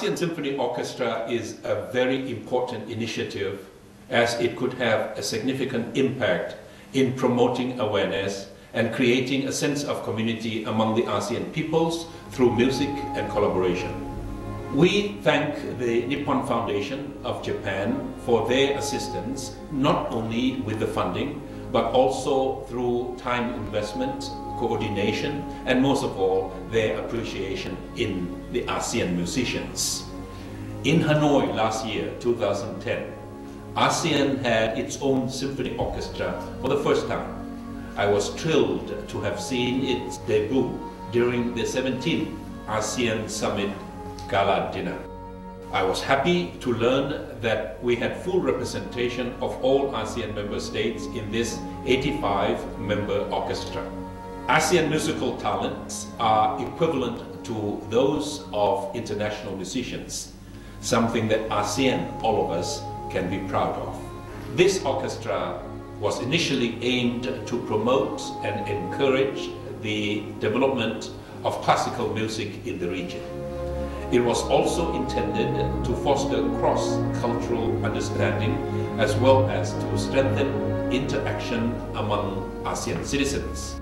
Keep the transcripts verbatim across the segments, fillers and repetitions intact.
ASEAN Symphony Orchestra is a very important initiative, as it could have a significant impact in promoting awareness and creating a sense of community among the ASEAN peoples through music and collaboration. We thank the Nippon Foundation of Japan for their assistance, not only with the funding, but also through time investment, coordination, and most of all, their appreciation in the ASEAN musicians. In Hanoi last year, two thousand ten, ASEAN had its own symphony orchestra for the first time. I was thrilled to have seen its debut during the seventeenth ASEAN Summit Gala Dinner. I was happy to learn that we had full representation of all ASEAN member states in this eighty-five member orchestra. ASEAN musical talents are equivalent to those of international musicians, something that ASEAN, all of us, can be proud of. This orchestra was initially aimed to promote and encourage the development of classical music in the region. It was also intended to foster cross-cultural understanding as well as to strengthen interaction among ASEAN citizens.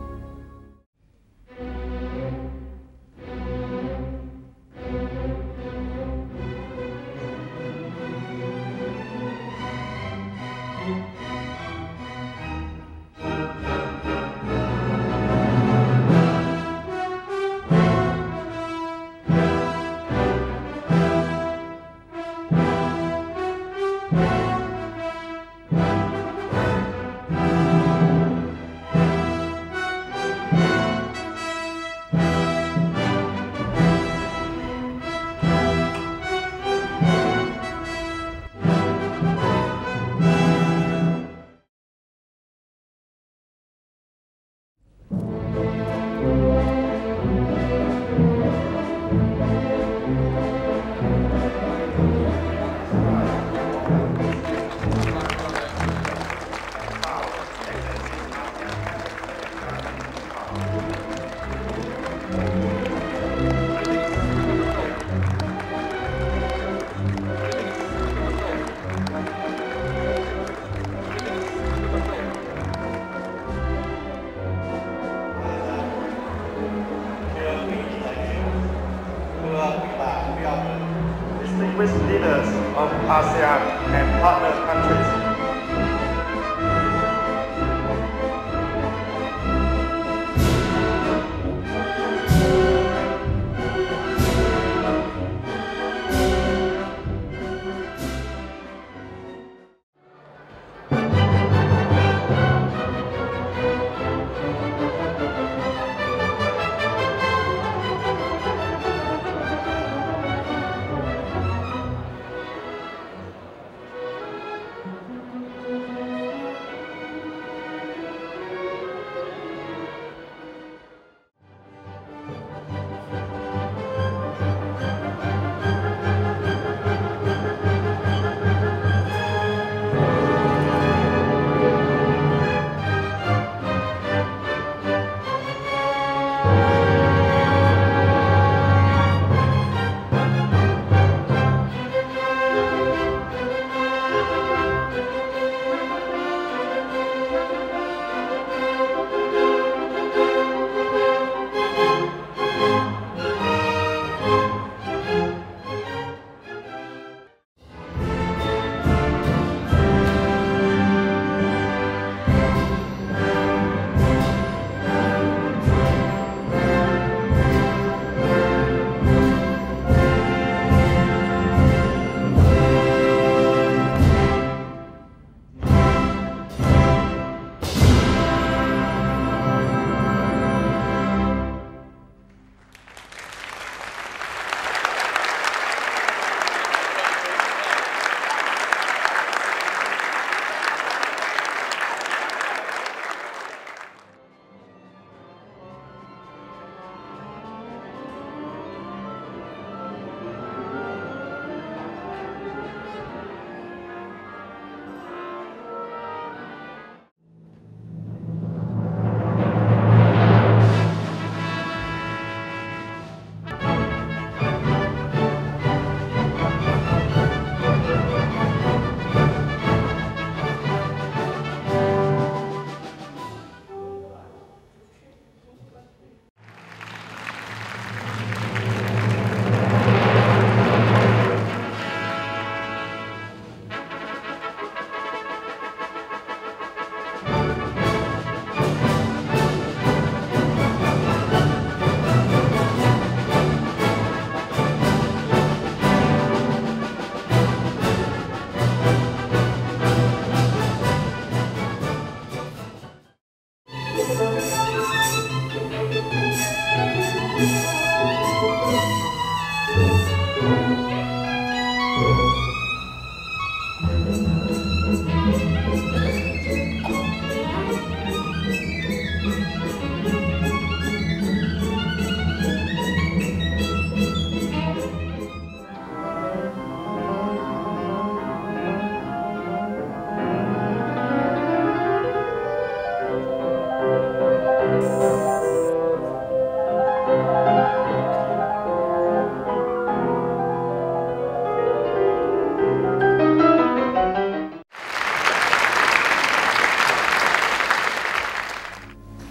Distinguished leaders of ASEAN and partner countries.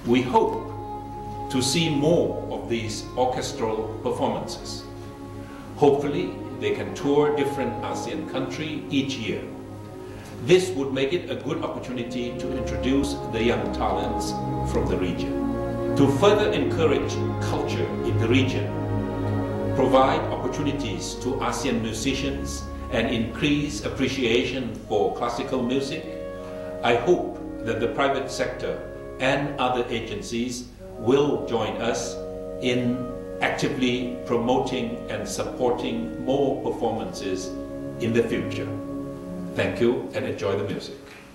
We hope to see more of these orchestral performances. Hopefully, they can tour different ASEAN countries each year. This would make it a good opportunity to introduce the young talents from the region, to further encourage culture in the region, provide opportunities to ASEAN musicians, and increase appreciation for classical music. I hope that the private sector and other agencies will join us in actively promoting and supporting more performances in the future. Thank you and enjoy the music.